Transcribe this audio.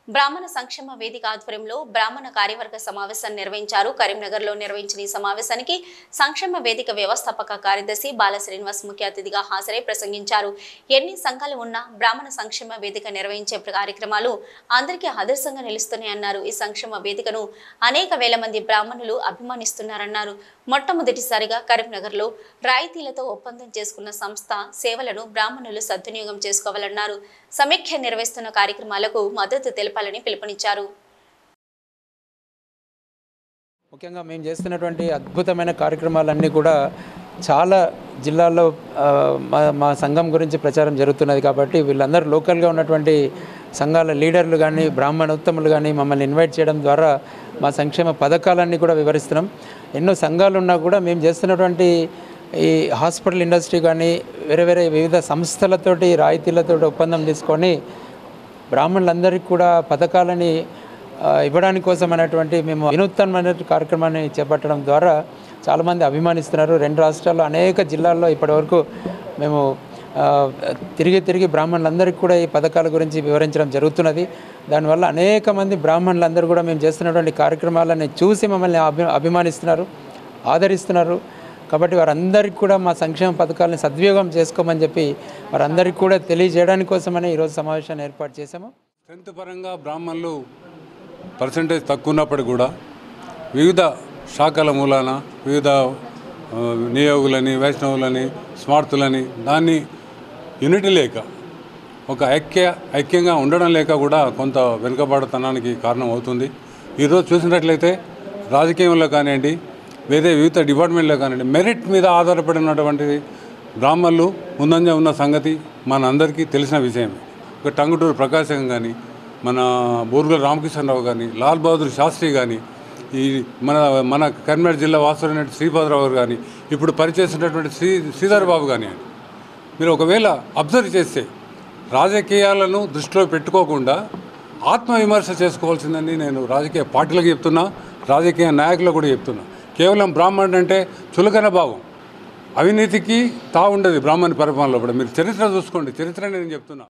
బ్రాహ్మణ సంక్షేమ వేదిక ఆధ్వర్యంలో బ్రాహ్మణ కార్యవర్గ సమావేశాన్ని నిర్వహించారు. కరీంనగర్లో నిర్వహించిన ఈ సమావేశానికి సంక్షేమ వేదిక వ్యవస్థాపక కార్యదర్శి బాల శ్రీనివాస్ ముఖ్య అతిథిగా హాజరై ప్రసంగించారు. ఎన్ని సంఘాలు ఉన్నా బ్రాహ్మణ సంక్షేమ వేదిక నిర్వహించే కార్యక్రమాలు అందరికీ ఆదర్శంగా నిలుస్తున్నాయన్నారు. ఈ సంక్షేమ వేదికను అనేక వేల మంది బ్రాహ్మణులు అభిమానిస్తున్నారన్నారు. మొట్టమొదటిసారిగా కరీంనగర్లో రాయితీలతో ఒప్పందం చేసుకున్న సంస్థ సేవలను బ్రాహ్మణులు సద్వినియోగం చేసుకోవాలన్నారు. సమీక్ష నిర్వహిస్తున్న కార్యక్రమాలకు మద్దతు తెలపాలని పిలుపునిచ్చారు. ముఖ్యంగా మేము చేస్తున్నటువంటి అద్భుతమైన కార్యక్రమాలన్నీ కూడా చాలా జిల్లాల్లో మా సంఘం గురించి ప్రచారం జరుగుతున్నది. కాబట్టి వీళ్ళందరూ లోకల్గా ఉన్నటువంటి సంఘాల లీడర్లు కానీ బ్రాహ్మణోత్తములు కానీ మమ్మల్ని ఇన్వైట్ చేయడం ద్వారా మా సంక్షేమ పథకాలన్నీ కూడా వివరిస్తున్నాం. ఎన్నో సంఘాలు ఉన్నా కూడా మేము చేస్తున్నటువంటి ఈ హాస్పిటల్ ఇండస్ట్రీ కానీ వేరే వివిధ సంస్థలతోటి రాయితీలతో ఒప్పందం తీసుకొని బ్రాహ్మణులందరికీ కూడా పథకాలని ఇవ్వడానికి కోసం అనేటువంటి మేము వినూత్నమైన కార్యక్రమాన్ని చేపట్టడం ద్వారా చాలామంది అభిమానిస్తున్నారు. 2 రాష్ట్రాల్లో అనేక జిల్లాల్లో ఇప్పటివరకు మేము తిరిగి బ్రాహ్మణులందరికీ కూడా ఈ పథకాల గురించి వివరించడం జరుగుతున్నది. దానివల్ల అనేక మంది బ్రాహ్మణులందరూ కూడా మేము చేస్తున్నటువంటి కార్యక్రమాలని చూసి మమ్మల్ని అభిమానిస్తున్నారు, ఆదరిస్తున్నారు. కాబట్టి వారందరికీ కూడా మా సంక్షేమ పథకాలను సద్వినియోగం చేసుకోమని చెప్పి వారందరికీ కూడా తెలియజేయడానికి కోసమని ఈరోజు సమావేశాన్ని ఏర్పాటు చేశాము. స్ట్రెంత్ పరంగా బ్రాహ్మణులు పర్సంటేజ్ తక్కువ ఉన్నప్పటికీ కూడా వివిధ శాఖల మూలాన వివిధ నియోగులని, వైష్ణవులని, స్మార్తులని దాన్ని యూనిటీ లేక ఒక ఐక్యంగా ఉండడం లేక కూడా కొంత వెనుకబాటుతనానికి కారణం అవుతుంది. ఈరోజు చూసినట్లయితే రాజకీయంలో కానివ్వండి, వివిధ డిపార్ట్మెంట్లో కానివ్వండి, మెరిట్ మీద ఆధారపడినటువంటి బ్రాహ్మణులు ముందంజ ఉన్న సంగతి మనందరికీ తెలిసిన విషయమే. ఒక టంగుటూరు ప్రకాశం కానీ, మన బూర్గుల రామకృష్ణరావు కానీ, లాల్ బహదూర్ శాస్త్రి కానీ, ఈ మన కరీంనగర్ జిల్లా వాసులైన శ్రీపాదరావు గారు కానీ, ఇప్పుడు పరిచేసినటువంటి శ్రీధర్ బాబు కానివ్వండి, మీరు ఒకవేళ అబ్జర్వ్ చేస్తే రాజకీయాలను దృష్టిలో పెట్టుకోకుండా ఆత్మవిమర్శ చేసుకోవాల్సిందని నేను రాజకీయ పార్టీలకు చెప్తున్నా, రాజకీయ నాయకులకు కూడా చెప్తున్నా. కేవలం బ్రాహ్మణుడు అంటే చులకన భావం, అవినీతికి తా ఉండదు బ్రాహ్మణ పరిపాలనలో కూడా. మీరు చరిత్ర చూసుకోండి, చరిత్ర నేను చెప్తున్నా.